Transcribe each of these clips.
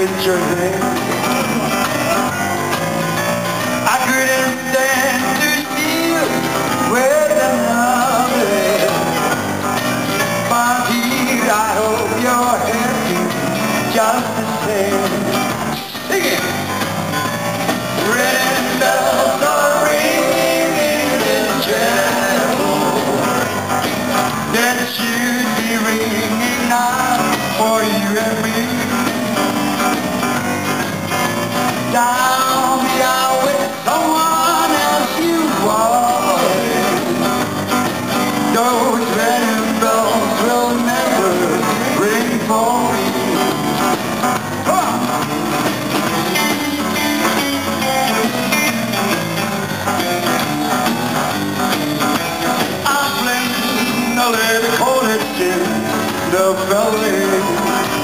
with your name. I couldn't stand to see you with another. My dear, I hope you're happy just the same. Sing it! Red bells are ringing in chapel. That should be ringing now for you and me. Down the aisle with someone else you wanted. Those wedding bells will never ring for me. Come on. I'm playing a little college in the valley.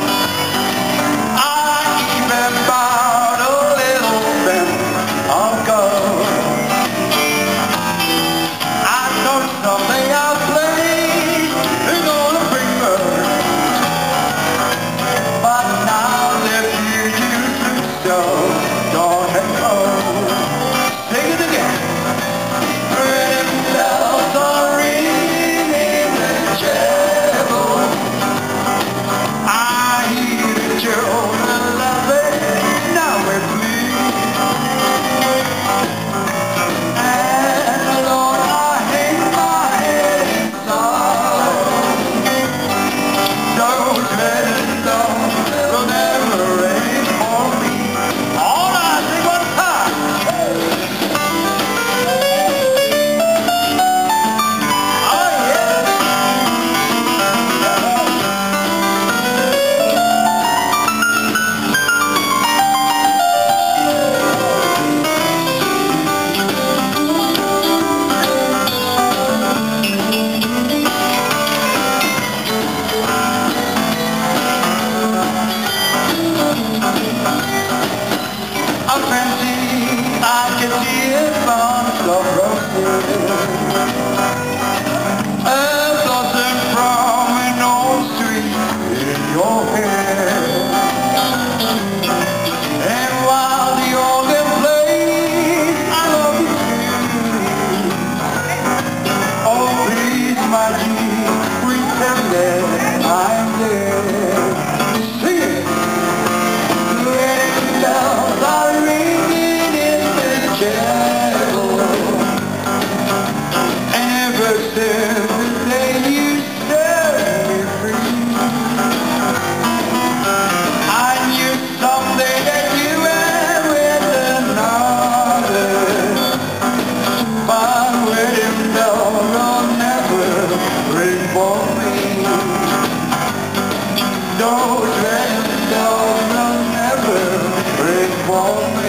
I can see it from the road. A blossom from an old tree in your hair. And while the organ plays, I love you too. Oh please, my dear, pretend that I'm there. Sing it! Wedding bells are ringing in the chapel. And ever since the day you set me free, I knew someday that you were with another. But wedding bells will never ring for me. Those wedding bells will never ring for me.